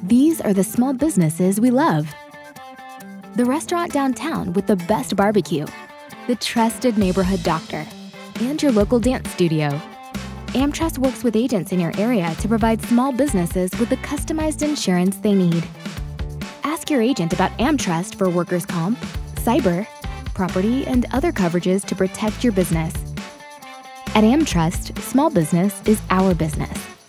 These are the small businesses we love. The restaurant downtown with the best barbecue, the trusted neighborhood doctor, and your local dance studio. AmTrust works with agents in your area to provide small businesses with the customized insurance they need. Ask your agent about AmTrust for workers' comp, cyber, property, and other coverages to protect your business. At AmTrust, small business is our business.